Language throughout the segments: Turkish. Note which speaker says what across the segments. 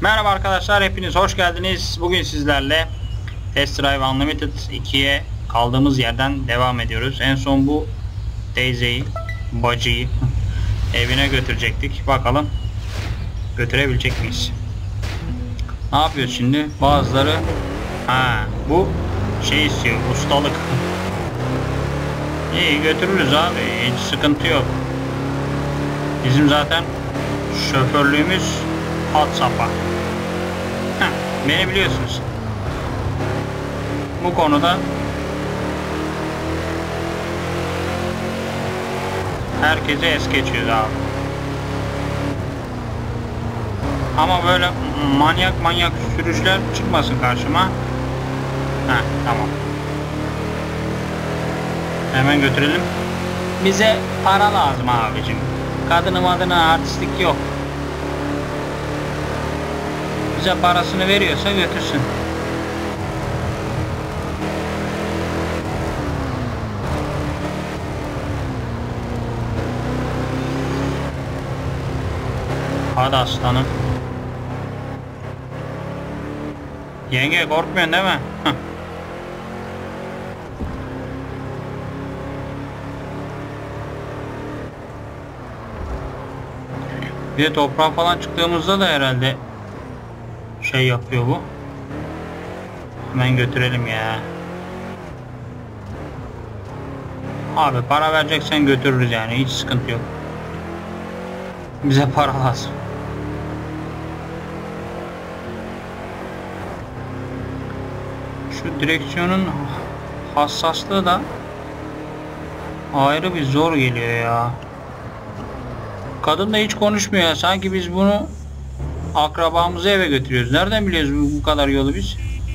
Speaker 1: Merhaba arkadaşlar, hepiniz hoş geldiniz. Bugün sizlerle Test Drive Unlimited 2'ye kaldığımız yerden devam ediyoruz. En son bu Daisy'yi, bacıyı evine götürecektik. Bakalım götürebilecek miyiz? Ne yapıyoruz şimdi? Bazıları bu şey istiyor, ustalık. İyi, götürürüz abi, hiç sıkıntı yok. Bizim zaten şoförlüğümüz hat safha. Beni biliyorsunuz. Bu konuda herkese es geçiyoruz abi. Ama böyle manyak sürüşler çıkmasın karşıma. Tamam. Hemen götürelim. Bize para lazım abicim. Kadını artistlik yok. Bize parasını veriyorsa götürsün. Hadi aslanım. Yenge, korkmuyorsun değil mi? Bir de toprağa falan çıktığımızda da herhalde şey yapıyor bu. Hemen götürelim ya. Abi para vereceksen götürürüz yani, hiç sıkıntı yok. Bize para lazım. Şu direksiyonun hassaslığı da ayrı bir zor geliyor ya. Kadın da hiç konuşmuyor ya. Sanki biz bunu akrabamızı eve götürüyoruz. Nereden biliyoruz bu kadar yolu biz?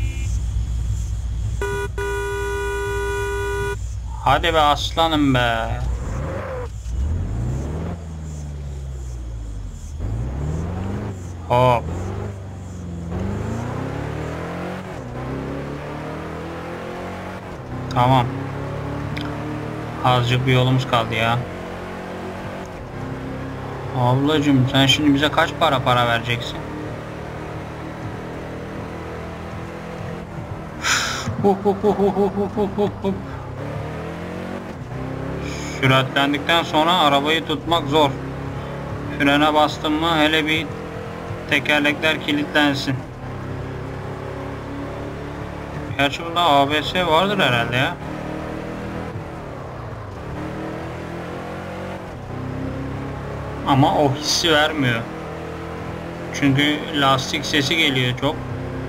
Speaker 1: Hadi be aslanım be. Hop. Tamam. Azıcık bir yolumuz kaldı ya. Ablacığım, sen şimdi bize kaç para vereceksin? Süratlendikten sonra arabayı tutmak zor. Frene bastım mı hele bir tekerlekler kilitlensin. Gerçi bunda ABS vardır herhalde ya. Ama o hissi vermiyor. Çünkü lastik sesi geliyor çok.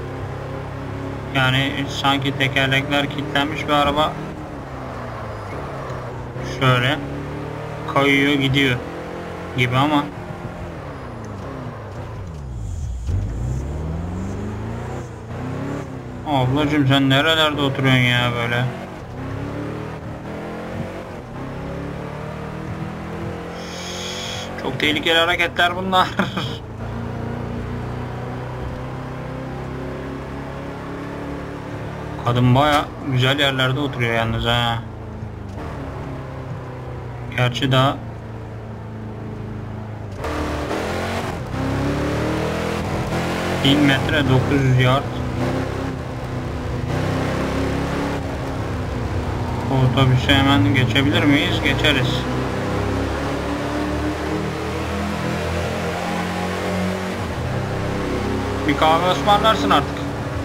Speaker 1: Yani sanki tekerlekler kilitlenmiş bir araba şöyle kayıyor gidiyor gibi ama ablacığım, sen nerelerde oturuyorsun ya böyle? Çok tehlikeli hareketler bunlar. Kadın baya güzel yerlerde oturuyor yalnız ha. Gerçi daha 1000 metre 900 yard. Otobüse hemen geçebilir miyiz? Geçeriz. Bir kahve ısmarlarsın artık.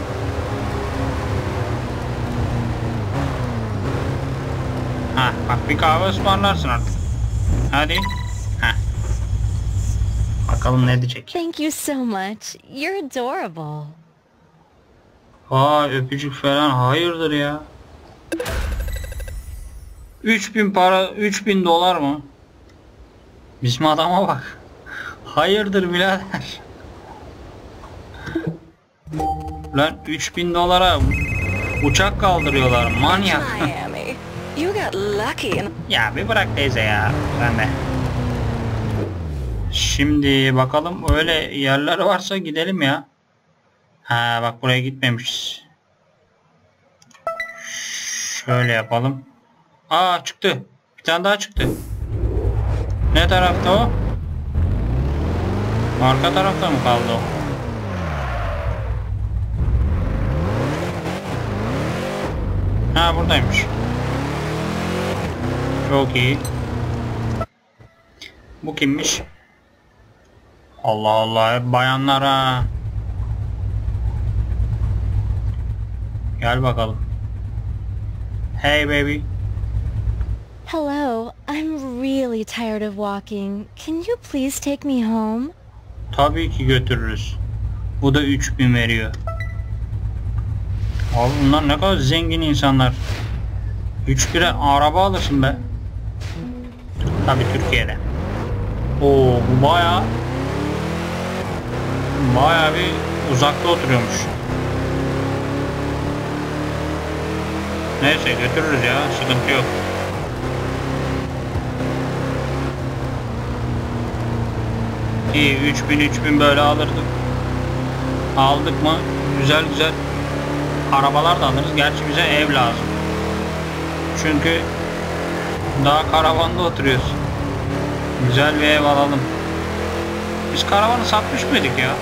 Speaker 1: Bak, bir kahve ısmarlarsın artık. Hadi. Bakalım ne diyecek.
Speaker 2: Thank you so much. You're adorable.
Speaker 1: Öpücük falan hayırdır ya? 3000 dolar mı? Bizim adama bak. Hayırdır birader? Lan 3000 dolara uçak kaldırıyorlar, manyak.
Speaker 2: Miami. You got lucky.
Speaker 1: Ya bir bırak teyze ya, sen de. Şimdi bakalım, öyle yerler varsa gidelim ya. Bak, buraya gitmemişiz. Şöyle yapalım. Çıktı. Bir tane daha çıktı. Ne tarafta o? Arka tarafta mı kaldı o? Ha, buradaymış. Çok iyi. Bu kimmiş? Allah Allah, hep bayanlar ha. Gel bakalım. Hey baby.
Speaker 2: Hello, I'm really tired of walking. Can you please take me home?
Speaker 1: Tabii ki götürürüz. Bu da 3000 veriyor. Abi bunlar ne kadar zengin insanlar. 3 lira araba alırsın be. Tabii Türkiye'de. Oo, bu bayağı bir uzakta oturuyormuş. Neyse götürürüz ya, sıkıntı yok. İyi, 3000 böyle alırdık. Aldık mı güzel arabalar da alırız. Gerçi bize ev lazım. Çünkü daha karavanda oturuyoruz. Güzel bir ev alalım. Biz karavanı satmış mıydık ya?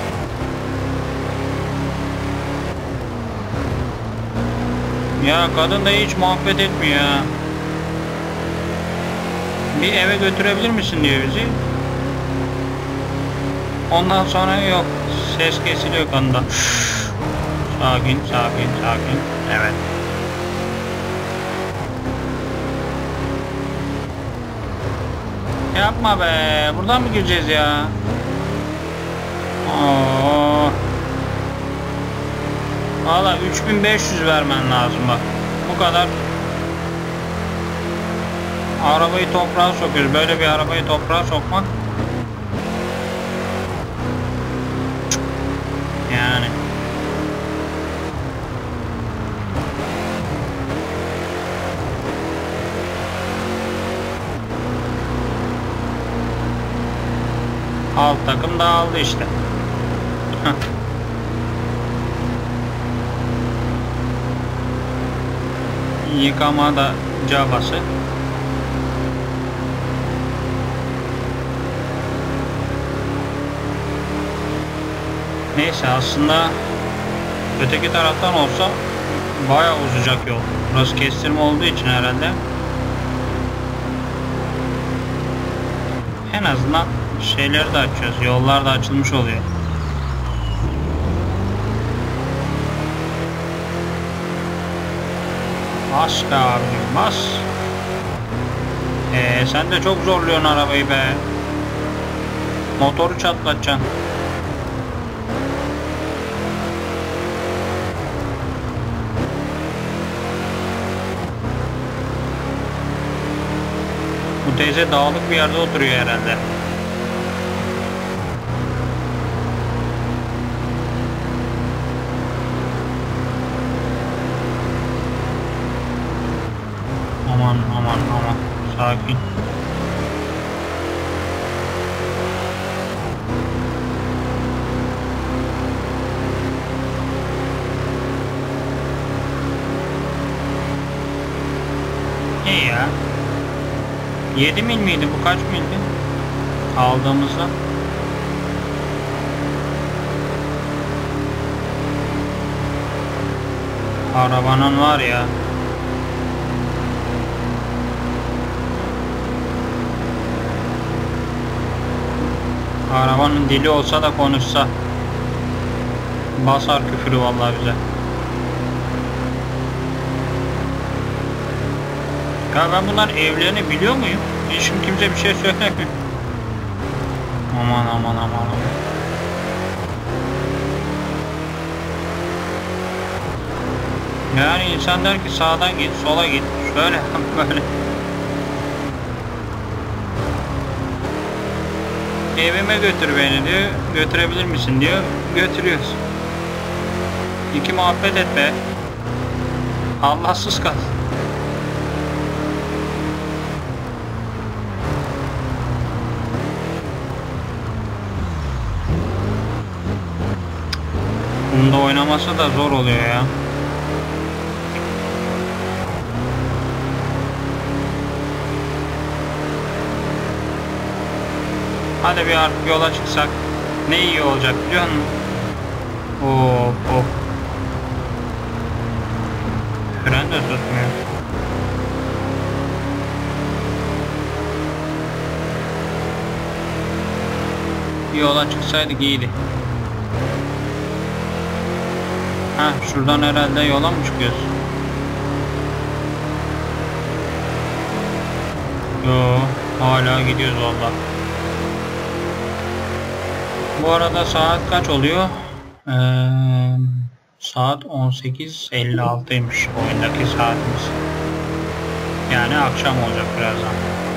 Speaker 1: Ya kadın da hiç muhabbet etmiyor ya. Bir eve götürebilir misin diyor bizi. Ondan sonra yok. Ses kesiliyor kadından. Sakin. Evet. Yapma be. Buradan mı gireceğiz ya? Oo. Valla 3500 vermen lazım bak. Bu kadar. Arabayı toprağa sokuyoruz. Böyle bir arabayı toprağa sokmak. Yani. Alt takım dağıldı işte. Yıkama da cabası. Neyse aslında öteki taraftan olsa bayağı uzayacak yol. Burası kestirme olduğu için herhalde. En azından şeyleri de açıyoruz. Yollar da açılmış oluyor. Bas be abicim, bas. Sen de çok zorluyorsun arabayı be. Motoru çatlatacaksın. Bu teyze dağlık bir yerde oturuyor herhalde. Aman. Sakin. İyi ya. 7 mil miydi? Bu kaç mildi? Aldığımızda. Arabanın var ya. Arabanın dili olsa da konuşsa. Basar küfürü vallahi bize. Ya ben bunların evlerini biliyor muyum? Hiç kimse bir şey söylemiyor. Aman. Yani insan der ki sağdan git, sola git, şöyle böyle. Evime götür beni diyor. Götürebilir misin diyor. Götürüyoruz. İki muhabbet et be. Allahsız kal. Bunda oynaması da zor oluyor ya. Hadi bir artık yola çıksak ne iyi olacak biliyor musun? Hop. Fren de tutmuyor. Bir yola çıksaydık iyiydi. Ha, şuradan herhalde yola mı çıkıyoruz? Yo, hala gidiyoruz valla. Bu arada saat kaç oluyor? Saat 18.56'ymış oyundaki saatimiz. Yani akşam olacak birazdan.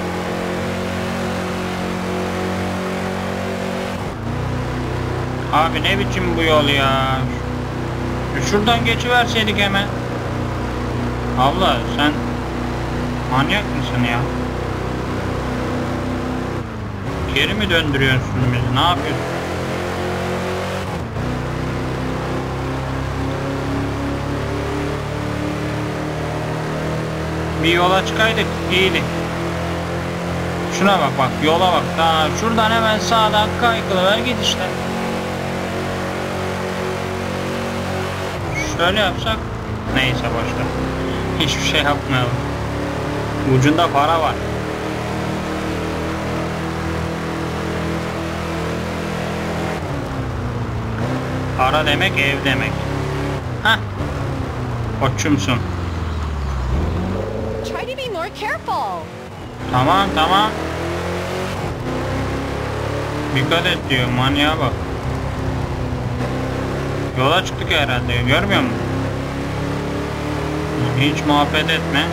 Speaker 1: Abi ne biçim bu yol ya? Şuradan geçiverseydik hemen. Abla sen manyak mısın ya? Geri mi döndürüyorsun bizi? Ne yapıyorsun? Bir yola çıkaydık iyiydi. Şuna bak bak, yola bak. Daha şuradan hemen sağdan kaykılıver git işte. Şöyle yapsak neyse boşver. Hiçbir şey yapmayalım. Ucunda para var. Para demek ev demek. Hah. Koçumsun.
Speaker 2: Try to be more careful.
Speaker 1: Tamam tamam. Dikkat et diyor, manyağa bak. Yola çıktık herhalde, görmüyor musun? Hiç muhabbet etme.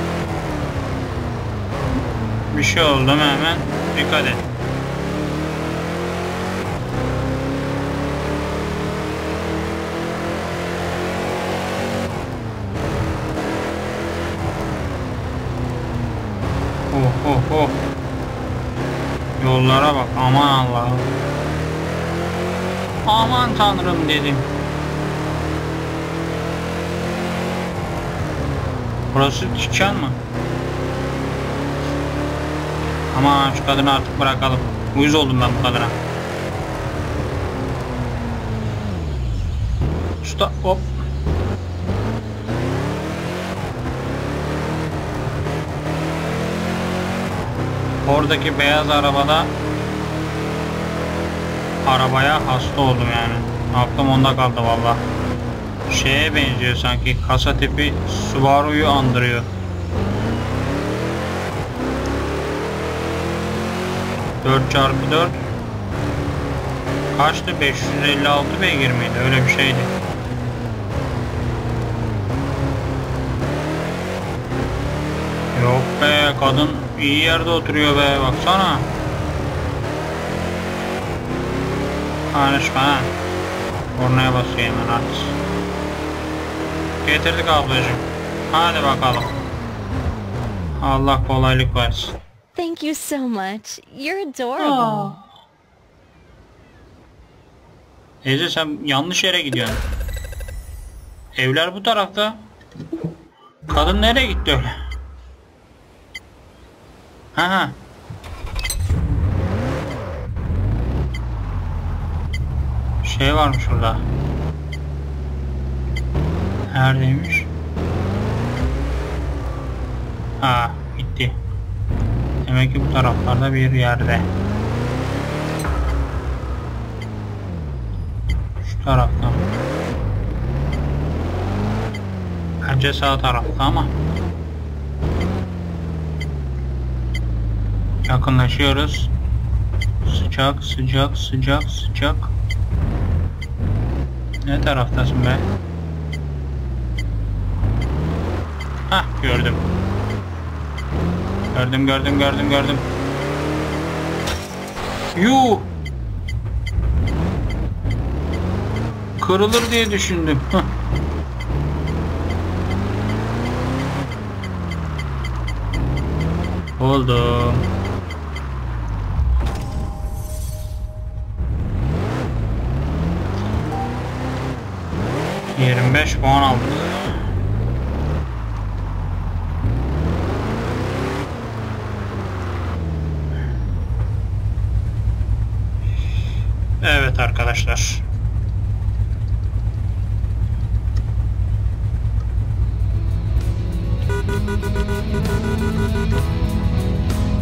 Speaker 1: Bir şey oldu mu hemen dikkat et. Oh oh oh. Yollara bak, aman Allah'ım. Aman Tanrım dedim. Burası dükkan mı? Aman şu kadını artık bırakalım. Uyuz oldum ben bu kadına. Usta hop. Oradaki beyaz arabaya hasta oldum yani. Aklım onda kaldı valla. Şeye benziyor sanki, kasa tipi Subaru'yu andırıyor. 4x4 kaçtı? 556 beygir miydi? Öyle bir şeydi. Yok be, kadın iyi yerde oturuyor be, baksana. Konuşma ha. Kornaya basıyor hemen artık. Getirdik ablacığım. Hadi bakalım. Allah kolaylık versin.
Speaker 2: Thank you so much. You're adorable.
Speaker 1: Teyze sen yanlış yere gidiyorsun. Evler bu tarafta. Kadın nereye gitti öyle? Ha. Şey varmış burada. Neredeymiş? Ha, gitti. Demek ki bu taraflarda bir yerde. Şu tarafta mı? Bence sağ tarafta ama. Yakınlaşıyoruz. Sıcak sıcak sıcak sıcak. Ne taraftasın be? Hah, gördüm. Gördüm. Yuh! Kırılır diye düşündüm. Oldu. ...25 puan aldık. Evet arkadaşlar.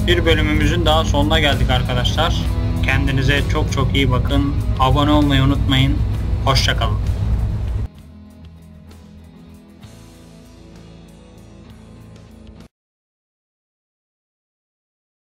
Speaker 1: Bir bölümümüzün daha sonuna geldik arkadaşlar. Kendinize çok çok iyi bakın. Abone olmayı unutmayın. Hoşça kalın.